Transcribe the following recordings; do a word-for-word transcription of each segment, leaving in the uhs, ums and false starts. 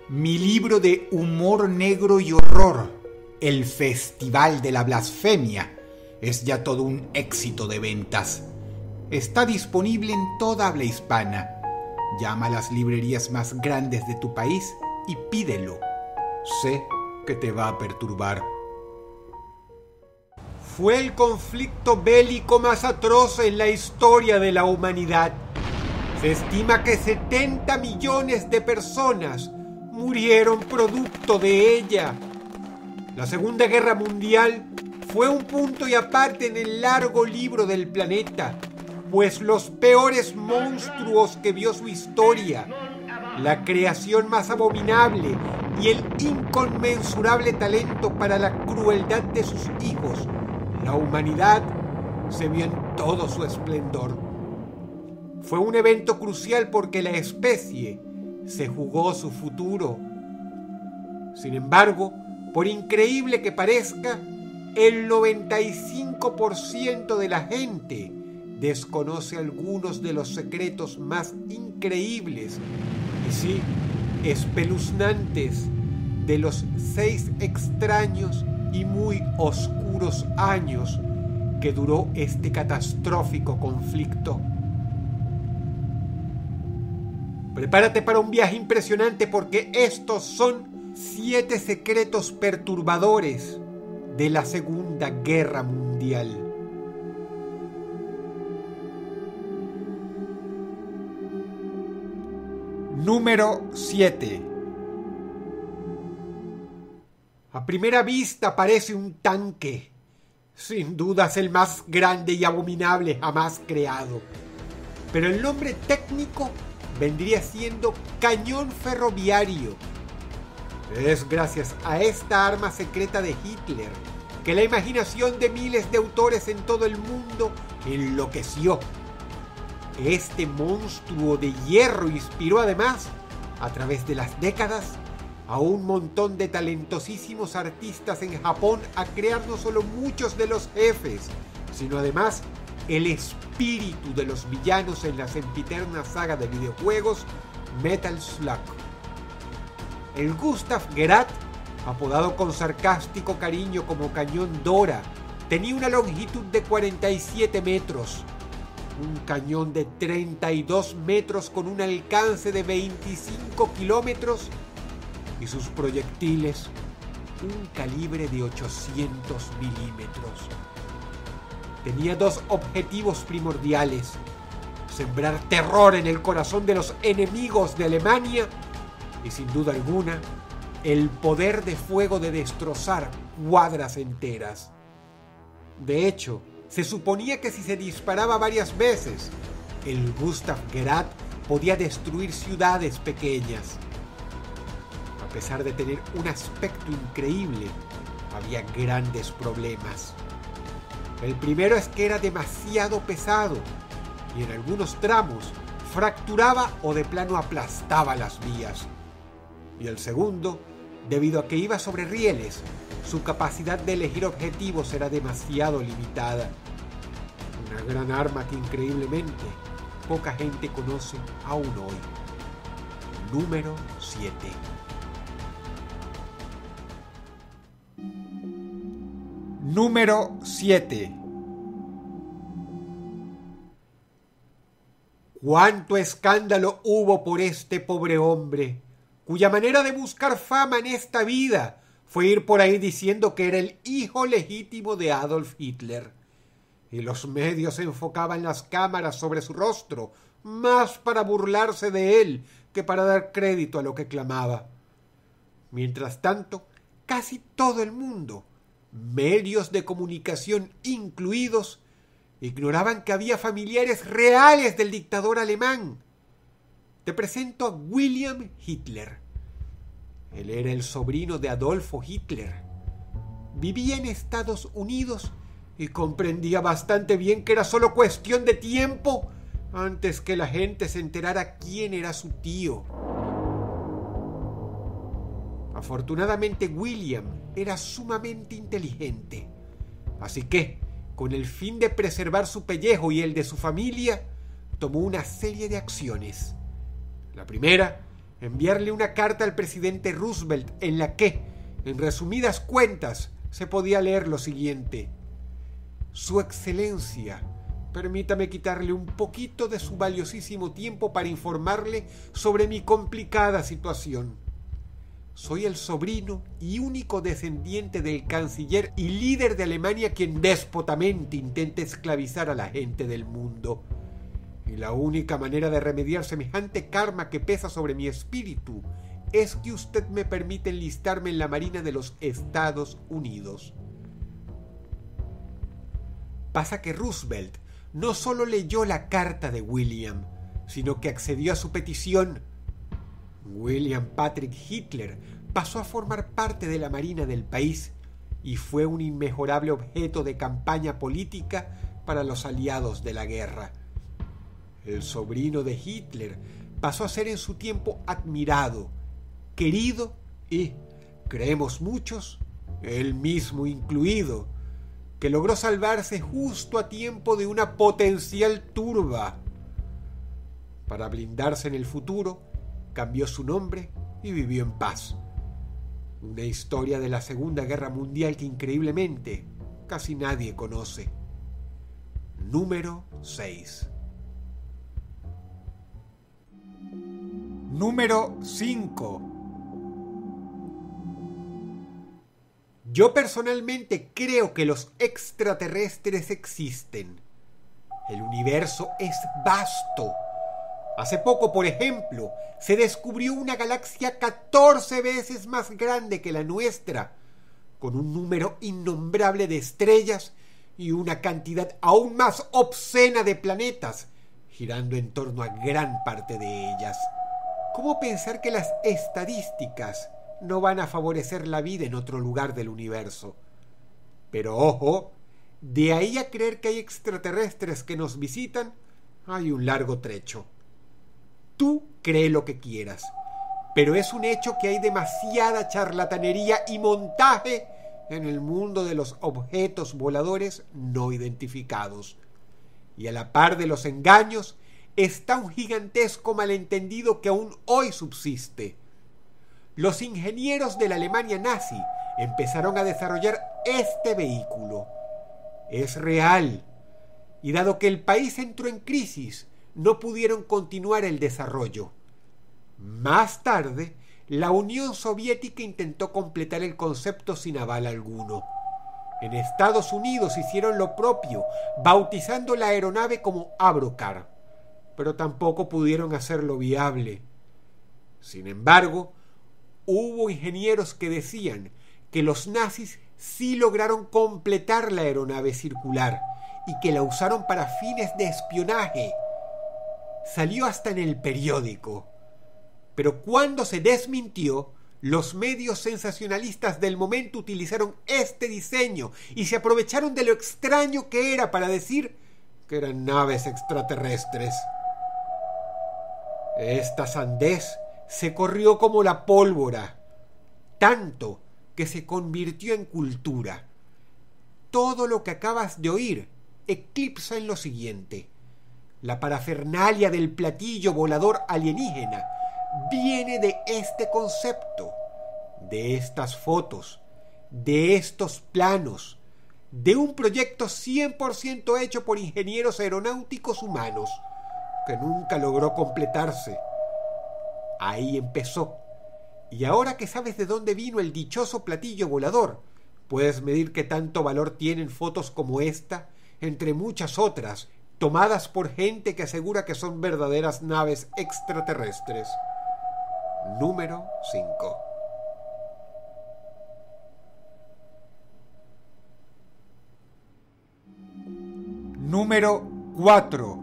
Mi libro de humor negro y horror, El Festival de la Blasfemia, es ya todo un éxito de ventas. Está disponible en toda habla hispana. Llama a las librerías más grandes de tu país y pídelo. Sé que te va a perturbar. Fue el conflicto bélico más atroz en la historia de la humanidad. Se estima que setenta millones de personas murieron producto de ella. La Segunda Guerra Mundial fue un punto y aparte en el largo libro del planeta, pues los peores monstruos que vio su historia, la creación más abominable y el inconmensurable talento para la crueldad de sus hijos, la humanidad se vio en todo su esplendor. Fue un evento crucial porque la especie se jugó su futuro. Sin embargo, por increíble que parezca, el noventa y cinco por ciento de la gente desconoce algunos de los secretos más increíbles y sí, espeluznantes de los seis extraños y muy oscuros años que duró este catastrófico conflicto. Prepárate para un viaje impresionante porque estos son siete secretos perturbadores de la Segunda Guerra Mundial. Número siete. A primera vista parece un tanque, sin dudas el más grande y abominable jamás creado, pero el nombre técnico vendría siendo cañón ferroviario. Es gracias a esta arma secreta de Hitler que la imaginación de miles de autores en todo el mundo enloqueció. Este monstruo de hierro inspiró además, a través de las décadas, a un montón de talentosísimos artistas en Japón a crear no solo muchos de los jefes, sino además el espíritu de los villanos en la sempiterna saga de videojuegos Metal Slug. El Gustav Gerät, apodado con sarcástico cariño como Cañón Dora, tenía una longitud de cuarenta y siete metros, un cañón de treinta y dos metros con un alcance de veinticinco kilómetros y sus proyectiles un calibre de ochocientos milímetros. Tenía dos objetivos primordiales: sembrar terror en el corazón de los enemigos de Alemania y, sin duda alguna, el poder de fuego de destrozar cuadras enteras. De hecho, se suponía que si se disparaba varias veces, el Gustav Gerät podía destruir ciudades pequeñas. A pesar de tener un aspecto increíble, había grandes problemas. El primero es que era demasiado pesado y en algunos tramos fracturaba o de plano aplastaba las vías. Y el segundo, debido a que iba sobre rieles, su capacidad de elegir objetivos era demasiado limitada. Una gran arma que increíblemente poca gente conoce aún hoy. Número siete. Número siete. Cuánto escándalo hubo por este pobre hombre, cuya manera de buscar fama en esta vida fue ir por ahí diciendo que era el hijo legítimo de Adolf Hitler. Y los medios enfocaban las cámaras sobre su rostro, más para burlarse de él que para dar crédito a lo que clamaba. Mientras tanto, casi todo el mundo, medios de comunicación incluidos, ignoraban que había familiares reales del dictador alemán. Te presento a William Hitler. Él era el sobrino de Adolfo Hitler. Vivía en Estados Unidos y comprendía bastante bien que era solo cuestión de tiempo antes que la gente se enterara quién era su tío. Afortunadamente, William era sumamente inteligente, así que, con el fin de preservar su pellejo y el de su familia, tomó una serie de acciones. La primera enviarle una carta al presidente Roosevelt en la que, en resumidas cuentas, se podía leer lo siguiente: Su Excelencia, permítame quitarle un poquito de su valiosísimo tiempo para informarle sobre mi complicada situación. Soy el sobrino y único descendiente del canciller y líder de Alemania quien déspotamente intenta esclavizar a la gente del mundo. Y la única manera de remediar semejante karma que pesa sobre mi espíritu es que usted me permite enlistarme en la Marina de los Estados Unidos. Pasa que Roosevelt no solo leyó la carta de William, sino que accedió a su petición. William Patrick Hitler pasó a formar parte de la Marina del país y fue un inmejorable objeto de campaña política para los aliados de la guerra. El sobrino de Hitler pasó a ser en su tiempo admirado, querido y, creemos muchos, él mismo incluido, que logró salvarse justo a tiempo de una potencial turba. Para blindarse en el futuro, cambió su nombre y vivió en paz. Una historia de la Segunda Guerra Mundial que increíblemente casi nadie conoce. Número seis. Número cinco. Yo personalmente creo que los extraterrestres existen. El universo es vasto. Hace poco, por ejemplo, se descubrió una galaxia catorce veces más grande que la nuestra, con un número innombrable de estrellas y una cantidad aún más obscena de planetas, girando en torno a gran parte de ellas. ¿Cómo pensar que las estadísticas no van a favorecer la vida en otro lugar del universo? Pero ojo, de ahí a creer que hay extraterrestres que nos visitan, hay un largo trecho. Tú cree lo que quieras, pero es un hecho que hay demasiada charlatanería y montaje en el mundo de los objetos voladores no identificados. Y a la par de los engaños, está un gigantesco malentendido que aún hoy subsiste. Los ingenieros de la Alemania nazi empezaron a desarrollar este vehículo. Es real, y dado que el país entró en crisis, no pudieron continuar el desarrollo. Más tarde, la Unión Soviética intentó completar el concepto sin aval alguno. En Estados Unidos hicieron lo propio, bautizando la aeronave como Avrocar, pero tampoco pudieron hacerlo viable. Sin embargo, hubo ingenieros que decían que los nazis sí lograron completar la aeronave circular y que la usaron para fines de espionaje. Salió hasta en el periódico. Pero cuando se desmintió, los medios sensacionalistas del momento utilizaron este diseño y se aprovecharon de lo extraño que era para decir que eran naves extraterrestres. Esta sandez se corrió como la pólvora, tanto que se convirtió en cultura. Todo lo que acabas de oír eclipsa en lo siguiente. La parafernalia del platillo volador alienígena viene de este concepto, de estas fotos, de estos planos, de un proyecto cien por ciento hecho por ingenieros aeronáuticos humanos, que nunca logró completarse. Ahí empezó. Y ahora que sabes de dónde vino el dichoso platillo volador, puedes medir qué tanto valor tienen fotos como esta, entre muchas otras, tomadas por gente que asegura que son verdaderas naves extraterrestres. Número cinco. Número cuatro.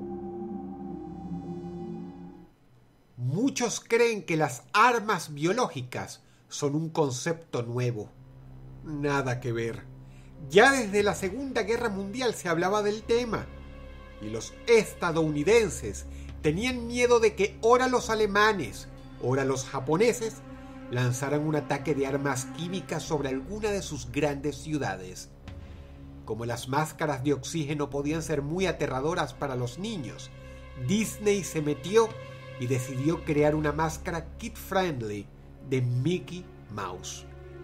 Muchos creen que las armas biológicas son un concepto nuevo. Nada que ver. Ya desde la Segunda Guerra Mundial se hablaba del tema, y los estadounidenses tenían miedo de que ora los alemanes, ora los japoneses, lanzaran un ataque de armas químicas sobre alguna de sus grandes ciudades. Como las máscaras de oxígeno podían ser muy aterradoras para los niños, Disney se metió y decidió crear una máscara kid-friendly de Mickey Mouse.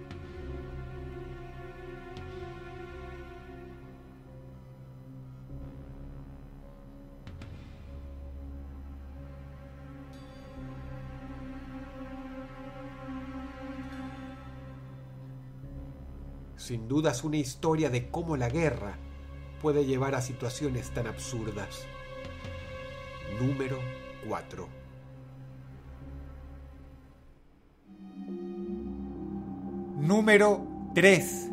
Sin duda es una historia de cómo la guerra puede llevar a situaciones tan absurdas. Número cuatro. Número tres.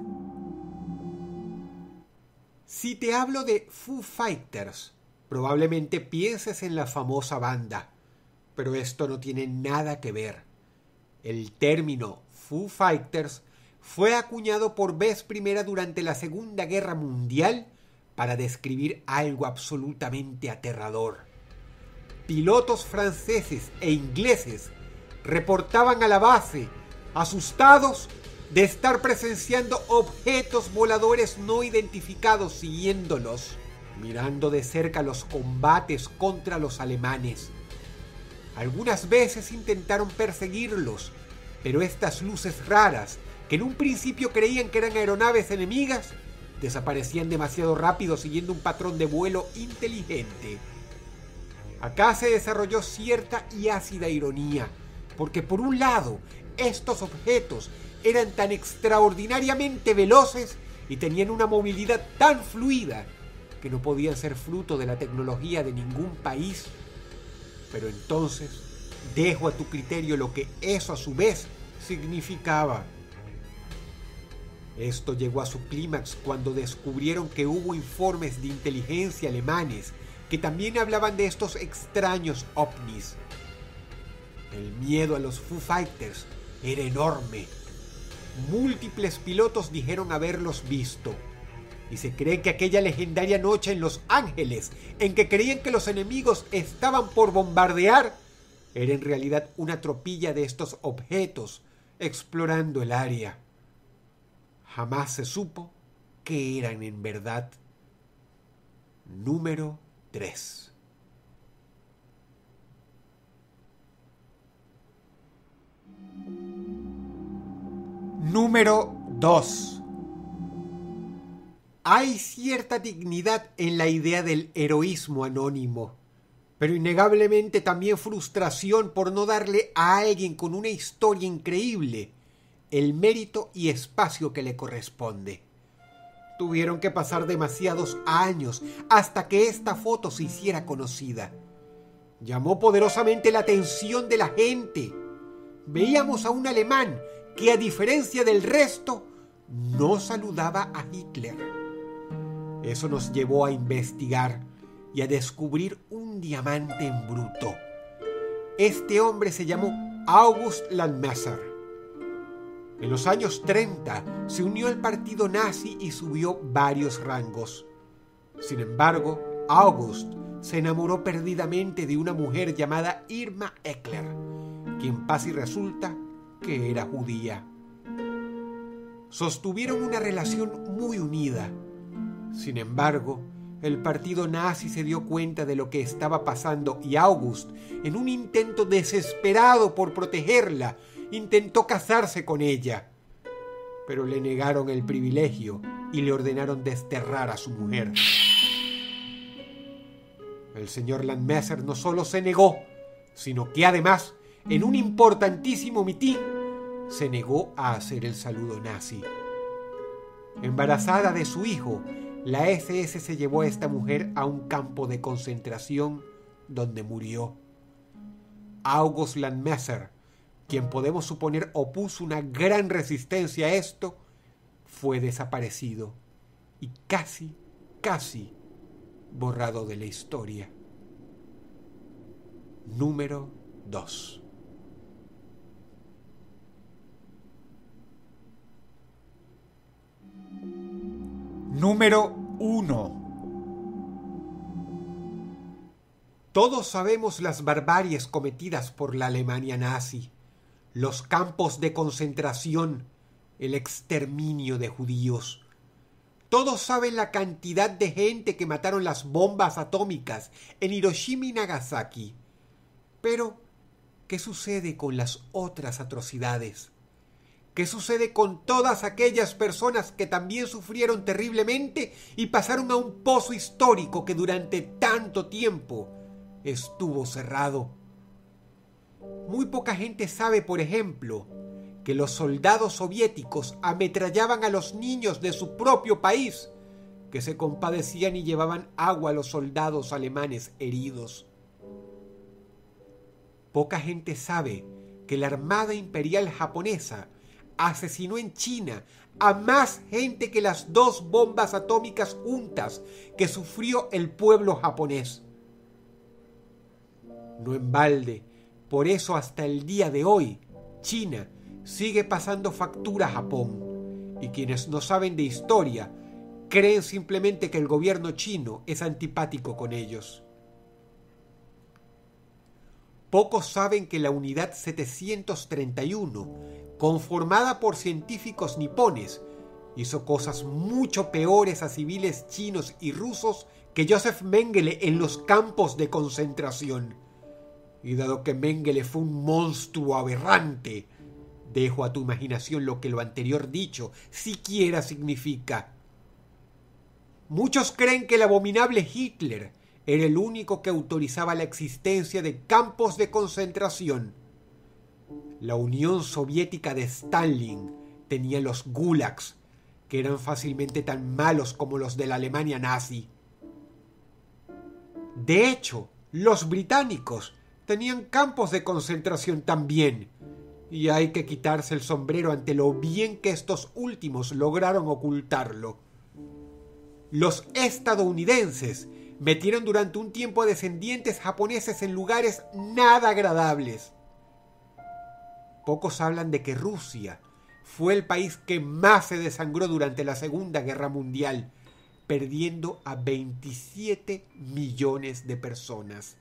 Si te hablo de Foo Fighters, probablemente pienses en la famosa banda, pero esto no tiene nada que ver. El término Foo Fighters fue acuñado por vez primera durante la Segunda Guerra Mundial para describir algo absolutamente aterrador. Pilotos franceses e ingleses reportaban a la base, asustados de estar presenciando objetos voladores no identificados siguiéndolos, mirando de cerca los combates contra los alemanes. Algunas veces intentaron perseguirlos, pero estas luces raras, que en un principio creían que eran aeronaves enemigas, desaparecían demasiado rápido siguiendo un patrón de vuelo inteligente. Acá se desarrolló cierta y ácida ironía, porque por un lado, estos objetos eran tan extraordinariamente veloces y tenían una movilidad tan fluida que no podían ser fruto de la tecnología de ningún país. Pero entonces, dejo a tu criterio lo que eso a su vez significaba. Esto llegó a su clímax cuando descubrieron que hubo informes de inteligencia alemanes que también hablaban de estos extraños ovnis. El miedo a los Foo Fighters era enorme. Múltiples pilotos dijeron haberlos visto, y se cree que aquella legendaria noche en Los Ángeles, en que creían que los enemigos estaban por bombardear, era en realidad una tropilla de estos objetos explorando el área. Jamás se supo qué eran en verdad. Número tres. Número dos. Hay cierta dignidad en la idea del heroísmo anónimo, pero innegablemente también frustración por no darle a alguien con una historia increíble el mérito y espacio que le corresponde. Tuvieron que pasar demasiados años hasta que esta foto se hiciera conocida. Llamó poderosamente la atención de la gente. Veíamos a un alemán que, a diferencia del resto, no saludaba a Hitler. Eso nos llevó a investigar y a descubrir un diamante en bruto. Este hombre se llamó August Landmesser. En los años treinta se unió al partido nazi y subió varios rangos. Sin embargo, August se enamoró perdidamente de una mujer llamada Irma Eckler, quien pasa y resulta que era judía. Sostuvieron una relación muy unida. Sin embargo, el partido nazi se dio cuenta de lo que estaba pasando y August, en un intento desesperado por protegerla, intentó casarse con ella, pero le negaron el privilegio y le ordenaron desterrar a su mujer. El señor Landmesser no solo se negó, sino que además, en un importantísimo mitin, se negó a hacer el saludo nazi. Embarazada de su hijo, la ese ese se llevó a esta mujer a un campo de concentración donde murió. August Landmesser, quien podemos suponer opuso una gran resistencia a esto, fue desaparecido y casi, casi borrado de la historia. Número dos. Número uno. Todos sabemos las barbaries cometidas por la Alemania nazi, los campos de concentración, el exterminio de judíos. Todos saben la cantidad de gente que mataron las bombas atómicas en Hiroshima y Nagasaki. Pero, ¿qué sucede con las otras atrocidades? ¿Qué sucede con todas aquellas personas que también sufrieron terriblemente y pasaron a un pozo histórico que durante tanto tiempo estuvo cerrado? Muy poca gente sabe, por ejemplo, que los soldados soviéticos ametrallaban a los niños de su propio país, que se compadecían y llevaban agua a los soldados alemanes heridos. Poca gente sabe que la Armada Imperial Japonesa asesinó en China a más gente que las dos bombas atómicas juntas que sufrió el pueblo japonés. No en balde, por eso hasta el día de hoy, China sigue pasando factura a Japón, y quienes no saben de historia creen simplemente que el gobierno chino es antipático con ellos. Pocos saben que la Unidad setecientos treinta y uno, conformada por científicos nipones, hizo cosas mucho peores a civiles chinos y rusos que Joseph Mengele en los campos de concentración. Y dado que Mengele fue un monstruo aberrante, dejo a tu imaginación lo que lo anterior dicho siquiera significa. Muchos creen que el abominable Hitler era el único que autorizaba la existencia de campos de concentración. La Unión Soviética de Stalin tenía los gulags, que eran fácilmente tan malos como los de la Alemania nazi. De hecho, los británicos tenían campos de concentración también, y hay que quitarse el sombrero ante lo bien que estos últimos lograron ocultarlo. Los estadounidenses metieron durante un tiempo a descendientes japoneses en lugares nada agradables. Pocos hablan de que Rusia fue el país que más se desangró durante la Segunda Guerra Mundial, perdiendo a veintisiete millones de personas.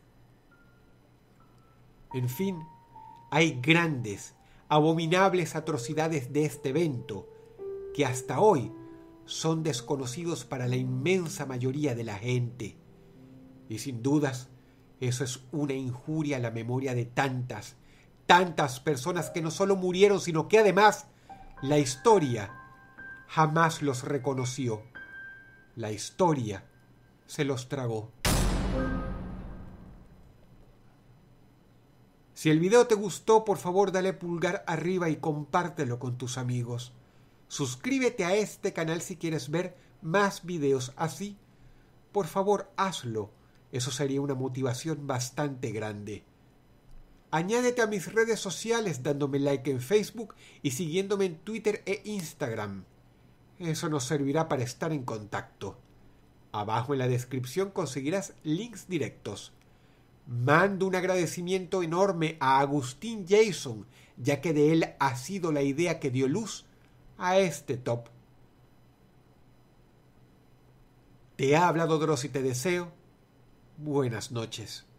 En fin, hay grandes, abominables atrocidades de este evento que hasta hoy son desconocidos para la inmensa mayoría de la gente. Y sin dudas, eso es una injuria a la memoria de tantas, tantas personas que no solo murieron, sino que además la historia jamás los reconoció. La historia se los tragó. Si el video te gustó, por favor dale pulgar arriba y compártelo con tus amigos. Suscríbete a este canal si quieres ver más videos así. Por favor, hazlo. Eso sería una motivación bastante grande. Añádete a mis redes sociales dándome like en Facebook y siguiéndome en Twitter e Instagram. Eso nos servirá para estar en contacto. Abajo en la descripción conseguirás links directos. Mando un agradecimiento enorme a Agustín Jason, ya que de él ha sido la idea que dio luz a este top. Te ha hablado Dross y te deseo buenas noches.